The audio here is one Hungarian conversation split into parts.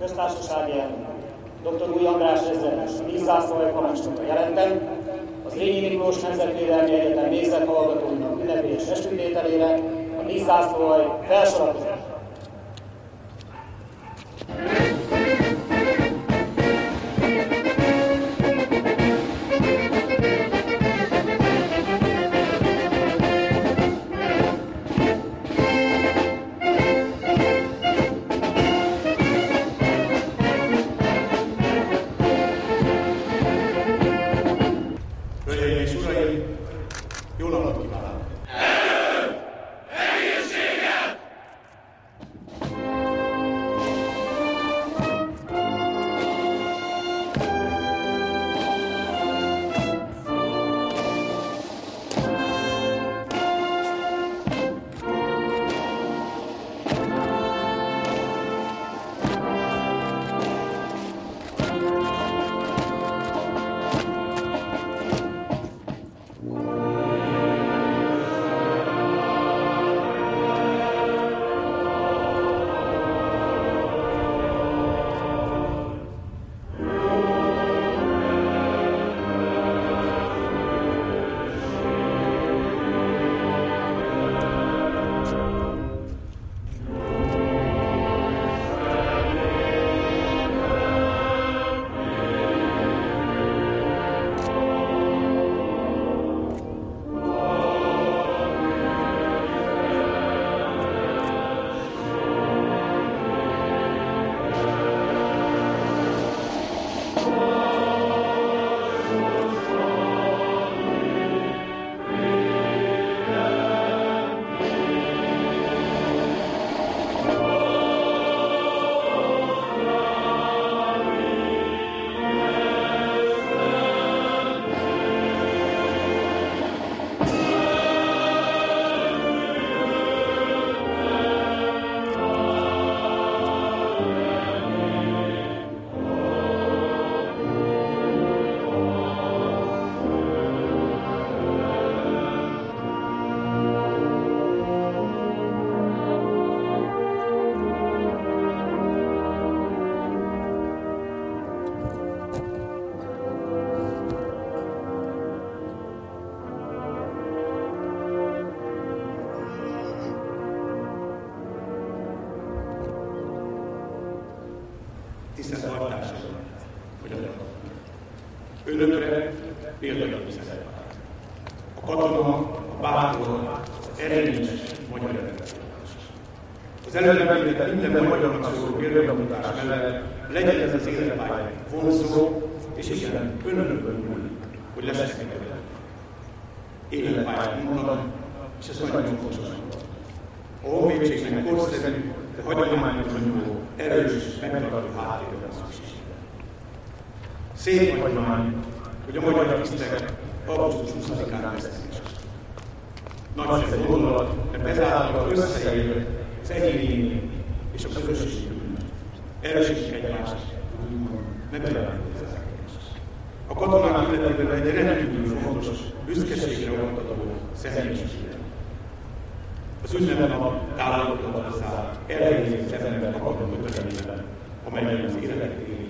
köztársasági elnök, dr. Új András ezredes, a vízzászlóalj parancsnoka jelentem, az Rényi Miklós Nemzetvédelmi Egyetem nézethallgatóinak ünnepélyes esküdtételére a vízzászlóalj felsorakozott. Jó napot kívánok! Erőt! Egészséget! Tisztelt hallgatások, önökre példaként szeretnék. A katona, a bátor, erős magyar ember. Az előbb említett minden magyarnak szóló példamutatás mellett legyen ez az életpálya vonzó, és igen, önökön múlik, hogy lesznek vele. Életpályát mondanak, és ez nagyon fontos. A honvédségnek korszerű, de hagyományokra nyúló, erős, megtartó háttérre van szükség. Szép hagyomány, hogy a magyar tisztek augusztus 20-án vesznek. Nagyszerű gondolat, mert ezáltal összeér az egyéni és a közösségi bűn. Erősítik egymást, megjelenni ezeket. A katonák életében egy rendkívül fontos, büszkeségre oktató személyiségre. Az ünnepnap távolodott hozzá elhelyezés az ember akadó közelében, amelyen az életet éri.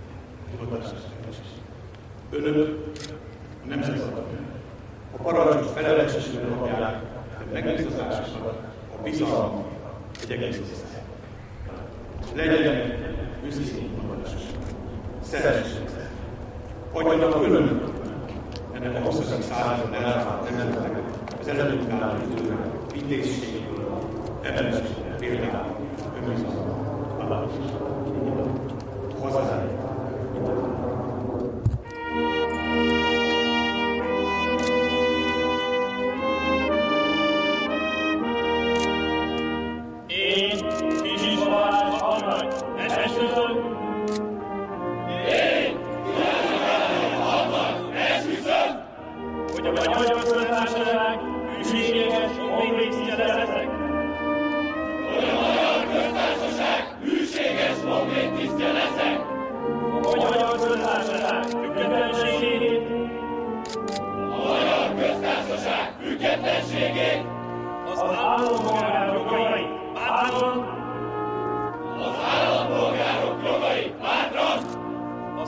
Önök a nemzetadók, a parancsot felelősségre kapják, de megbízatásnak, a bizalmat egy egész ország. Legyenek büszkék magadások, szeressék, adjanak önök ennek a 20. században elvált nemzetek az előttünk álló időre, intézségéből, emberségre, például, önbizalmat, alábbisra, hazájára. Az állampolgárok jogait bátran, az állampolgárok jogait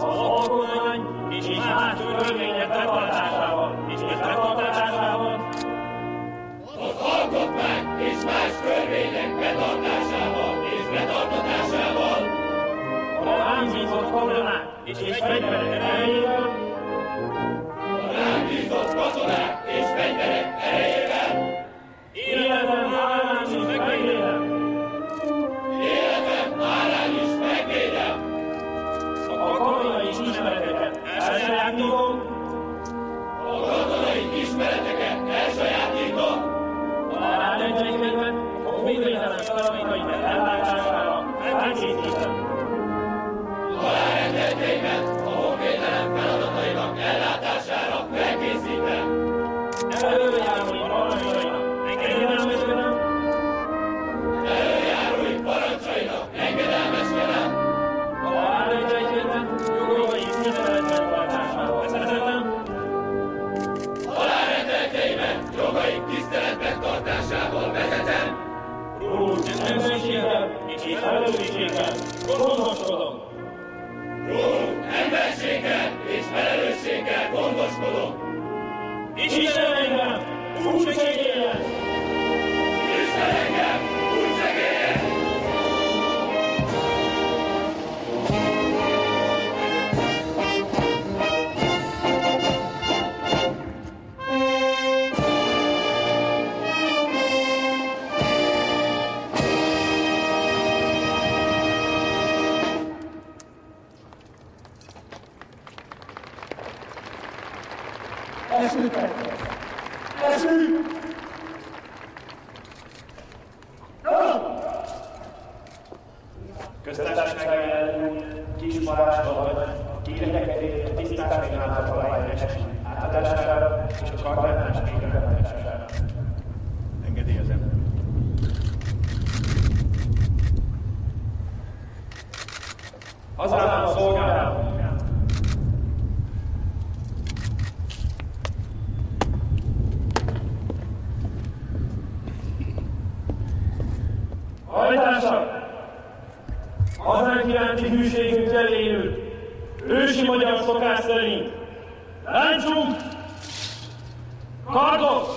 alkotmány és más törvények betartásával és betartásával. Az alkotmány és más törvények betartásával és betartatásával. A rám bízott katonák és fegyverek erejével. A rám bízott katonák és fegyverek erejével. Életem árán is megvédem. Életem árán is megvédem. A katonai ismereteket elsajátítom. A katonai ismereteket elsajátítom. A rárendjeimet a honvédelem feladatainak ellátására felkészítem. Halálrendelteimet a honvédelem feladatainak ellátására felkészítem. Előjárói parancsainak engedelmeskedem. Előjárói parancsainak engedelmeskedem. A halálrendelteimet jogai tiszteletben tartására vezetem. Halálrendelteimet jogaik tiszteletben tartásával vezetem. Róluk emberséggel és felelősséggel gondoskodom. Róluk emberséggel és felelősséggel gondoskodom. Isten engem, úgy segéljen! Isten engem, úgy segéljen! Esünk! Köztársaság elnök kis marásról, kirekekedés, tisztásság által találják átadására és a kartánás végrehajtására. Engedélyezem. Hazám szolgálatom! Hajtások! Hazánk iránti hűségünkkel élő, ősi magyar szokás szerint láncsunk, kardok!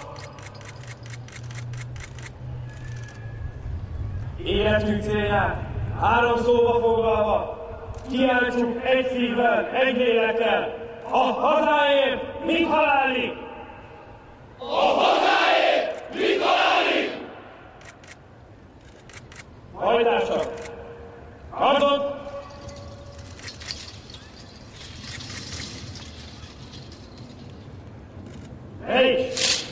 Életünk célját három szóba foglalva kiáltsuk egy szívvel, egy lélekkel, a hazáért, mit halálig! A hazáért, mit halálig! Hajtások! Kardot! Helyt!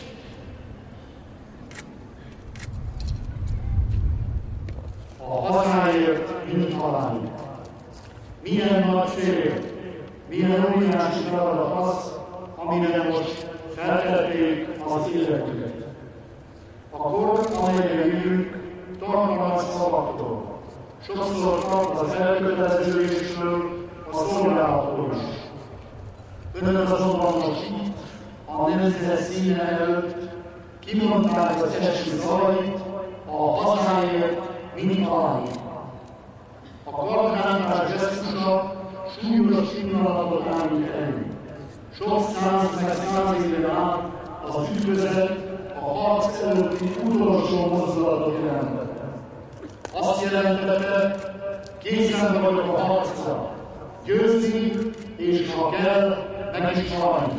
A hazáért, mint halálig. Milyen nagy cél, milyen óriási feladat az, amire most feltették az életüket. A kor, amelyen élünk, tart nagy szavaktól. Sokszor tart az elköteleződésről, a szolgálattól is. Önök azonban most itt, a nemzet színe előtt kimondták az eskü szavait, a hazáért, mint halálig. A kardrántás gesztusa súlyos pillanatot állít elő. Sok száz meg száz éven át az ütközet a harc előtti utolsó mozdulatot jelentette. Azt jelentette, készen vagyok a harcra, győzni, és ha kell, meg is halni.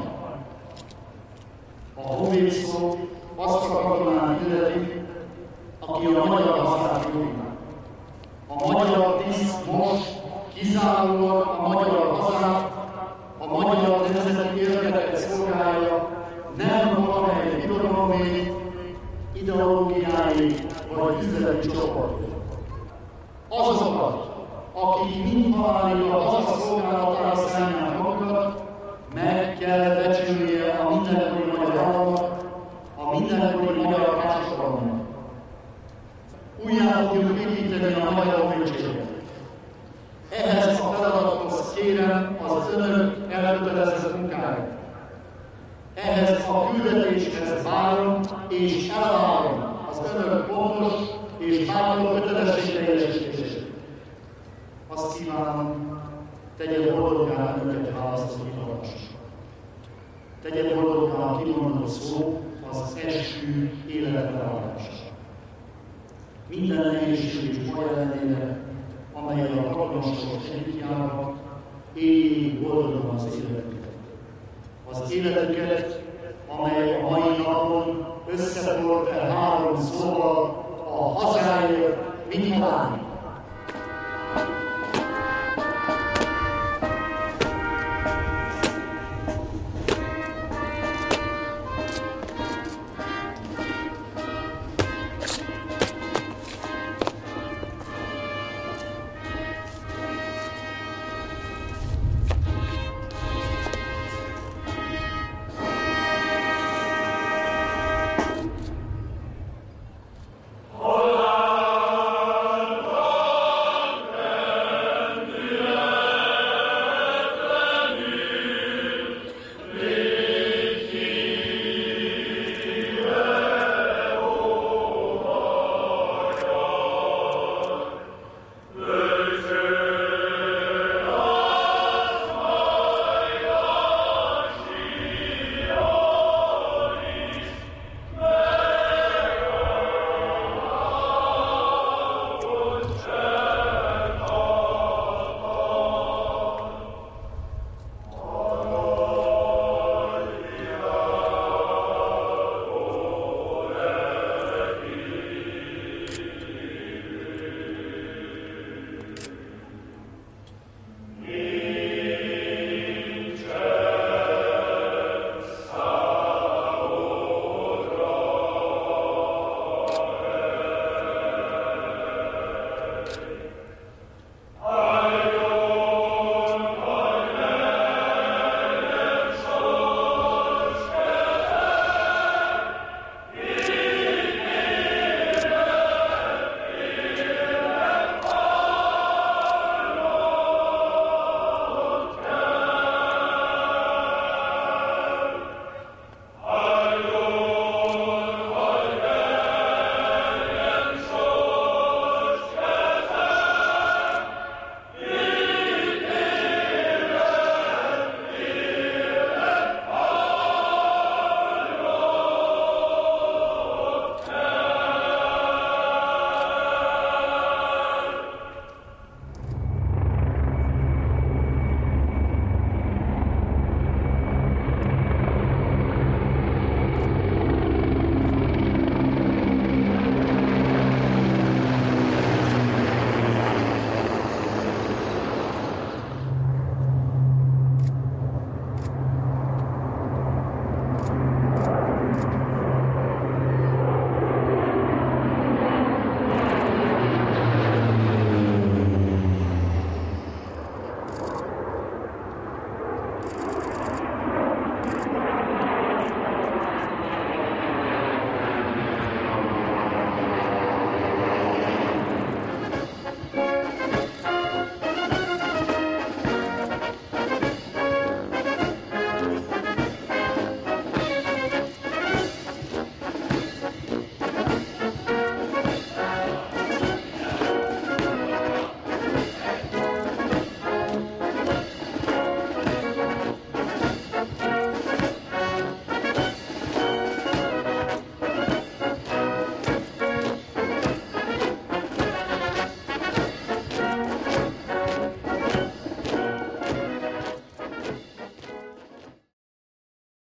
A honvéd szó azt a katonát illeti, aki a magyar hazát jóvá. A magyar tiszt most kizárólag a magyar hazát, a magyar nemzeti érdekeket szolgálja, nem valamely birodalomé, ideológiái vagy üzleti csoportok. Azokat, akik mindhalálig a haza szolgálatára szállják magukat, meg kell becsülnie a mindenkori magyar államnak, a mindenkori magyar társadalomnak. Újjá fogjuk építeni a magyar honvédséget. Ehhez a feladathoz kérem az önök elkötelezett munkáját. Ehhez a küldetéshez várom és elvárom az önök pontos és bátor kötelességteljesítését. Azt kívánom, tegye boldoggá önöket választott hallgassuk. Tegye boldoggá a kimondott szó, az eskü életre állása. Minden nehézség és baj ellenére, amelyel a kapcsolatosok együtt járnak, éljék boldogan az életüket. Az életüket, amely a mai napon összefogott el 3 szóval: a hazáért, mindjárt.